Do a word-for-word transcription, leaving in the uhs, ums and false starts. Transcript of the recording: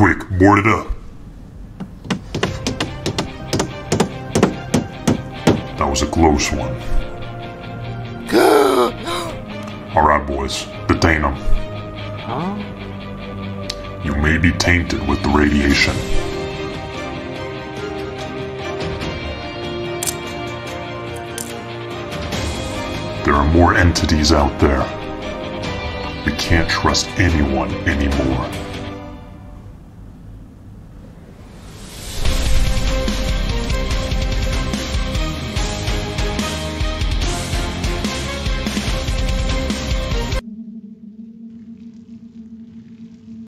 Quick, board it up. That was a close one. Alright, boys, detain them. Huh? You may be tainted with the radiation. There are more entities out there. We can't trust anyone anymore.